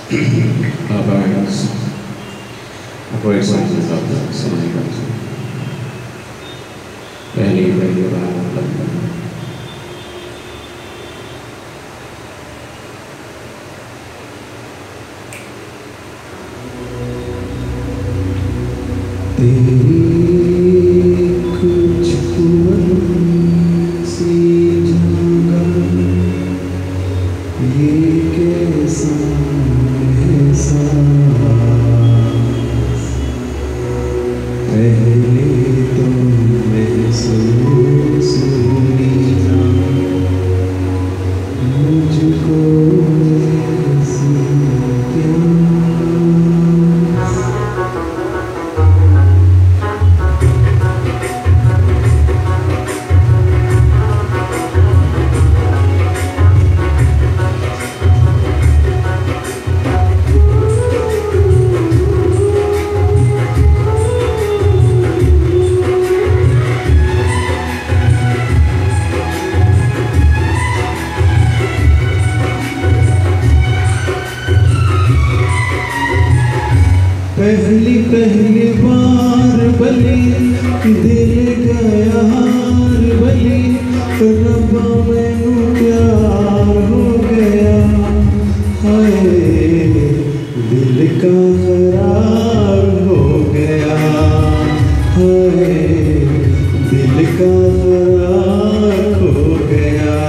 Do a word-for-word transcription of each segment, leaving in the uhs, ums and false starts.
Our parents are very excited about the Sunday concert. पहली पहली बार London में तेरी कुछ सी जगह ये कैसा एहसास पहले तो महसूस हुई ना मुझको ऐसी प्यास पहली पहली बार बली दिल गया हार बली रब्बा मैनू प्यार हो गया हाय दिल का करार हो गया हाय दिल का करार हो गया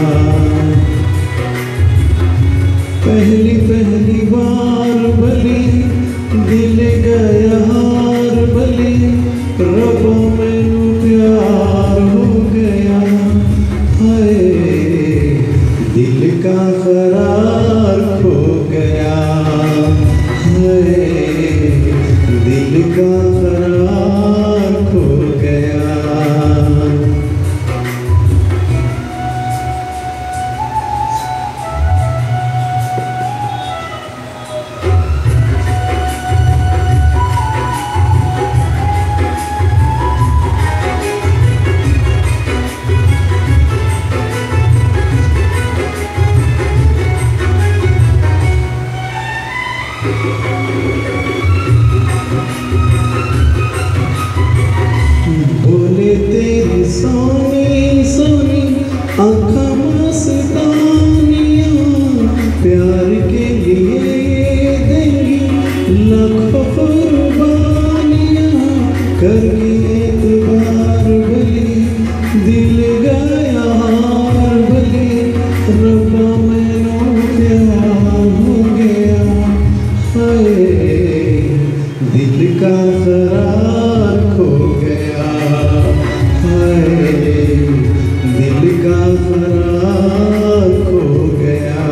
पहली पहली बार बली दिल गया हार बली रब्बा मैनू प्यार हो गया हाय दिल का करार खो गया हाय दिल का करार खो गया बोले तेरी सोनी सोनी आँखों मस्तानियाँ प्यार के लिए देंगी लाखों कुर्बानियाँ करके एतबार बली दिल गया हार बली रब्बा मैनू प्यार हो गया हाय दिल का करार खो गया हाय दिल का करार खो गया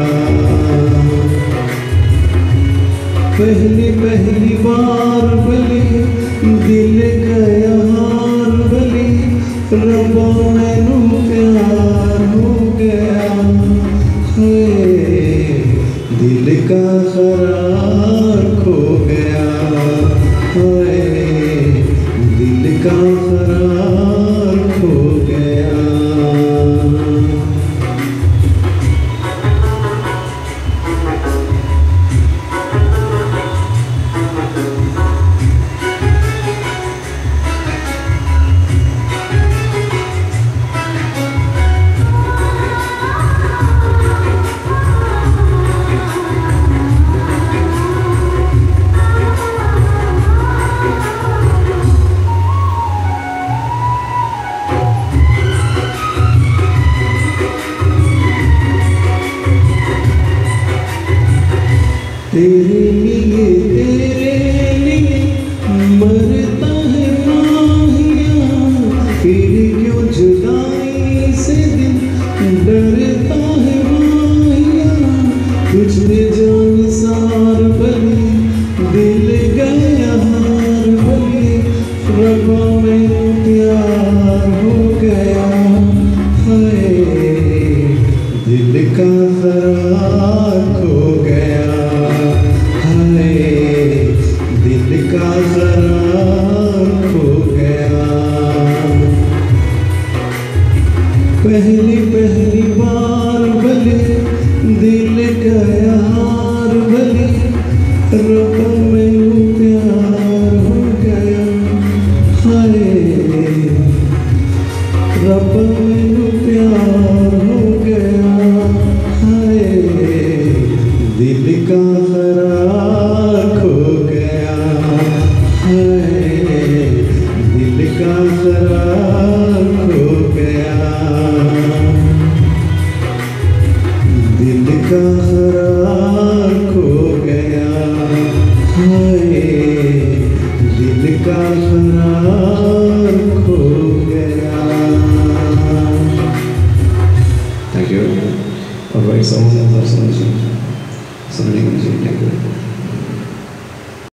पहली पहली बार बली दिल गया हार बली रब्बा मैनू प्यार हो गया हाय दिल का करार खो गया हाय दिल का करार खो गया तेरे लिए तेरे लिए मरता है माहिया फिर क्यों जुदाई से दिल डरता है माहिया तुझ में जान सार बली दिल गया हार बली रब्बा मैनू प्यार हो गया हाय दिल का करार खो गया हाय दिल का करार खो गया पहली पहली बार बली दिल गया प्यार खो गया। Thank you. और भाई सॉन्ग सुनने